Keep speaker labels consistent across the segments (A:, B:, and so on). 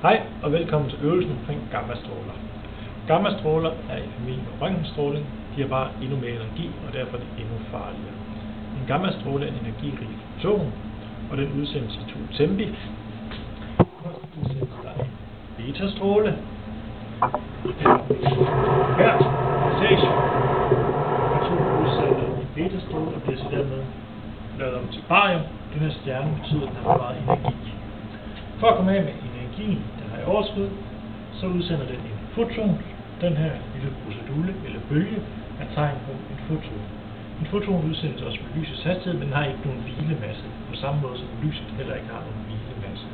A: Hej og velkommen til øvelsen omkring gammastråler. Gammastråler er i familien med røntgenstråling. De har bare endnu mere energi, og derfor er de endnu farligere. En gammastråle er en energirig foton, og den udsendes i to tempi. Først udsendes der en betastråle. Her passage. Fotonen udsender en betastråle og bliver så dermed lavet om til barium. Den her stjerne betyder, at den har meget energi. For at komme af med energien, den har i overskud, så udsender den en foton. Den her lille procedure eller bølge er tegn på en foton. En foton udsendes også med lysets hastighed, men den har ikke nogen hvilemasse, på samme måde som lyset heller ikke har nogen hvilemasse.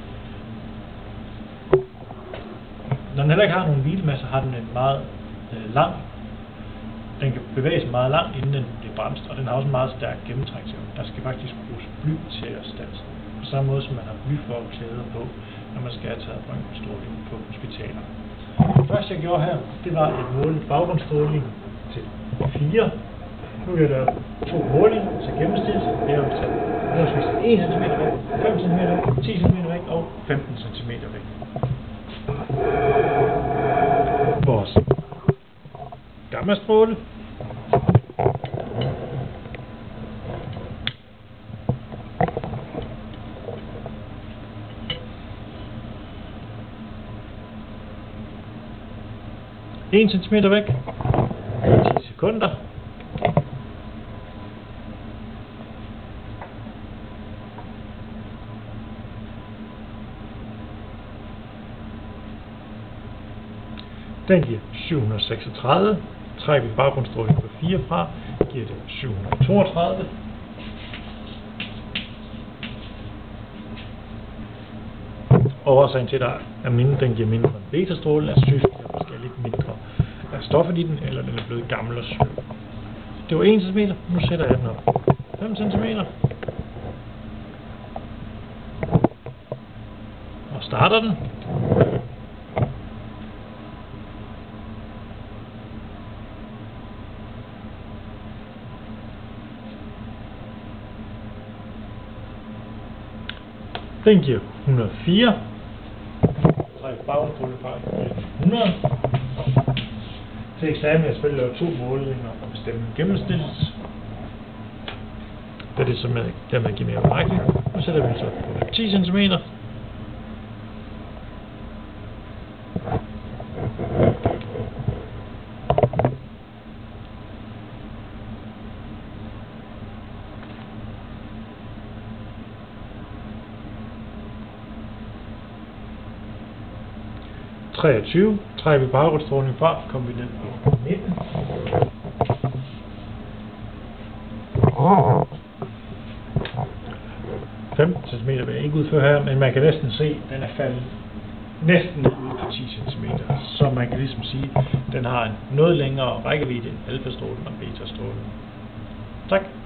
A: Når den heller ikke har nogen hvilemasse, har den en meget lang. Den kan bevæge sig meget langt, inden den bliver bremst, og den har også en meget stærk gennemtrækningsevne. Der skal faktisk bruges bly til at standse den. På samme måde som man har blyforklæder på, når man skal have taget røntgenstråling på hospitaler. Det første jeg gjorde her, det var at måle baggrundsstråling til 4. Nu er der 2 målinger til gennemsnit. Det er henholdsvis 1 cm væk, 5 cm væk, 10 cm væk og 15 cm væk. Vores gammastråle. En centimeter væk, 10 sekunder. Den giver 736. Trækker vi baggrundsstråling på 4 fra, giver det 732. Og årsagen til, at den giver mindre end betastrålen, er sygt, der måske er lidt mindre af stoffet i den, eller den er blevet gammel og sløv. Det var 1 cm, nu sætter jeg den op. 5 cm. Og starter den. Den giver 104. Træk baggrundsstrålen fra 100. Til eksamen jeg selvfølgelig lave 2 målinger og bestemme gennemsnittet. Da det så dermed giver mere rækkevidde. Nu sætter vi så på 10 cm. Trækker vi baggrundsstråling fra, kommer vi ned på 19. cm vil jeg ikke udføre her, men man kan næsten se, at den er faldet næsten ned ud på 10 cm. Så man kan ligesom sige, at den har en noget længere rækkevidde end alfastrålen og betastrålen. Tak.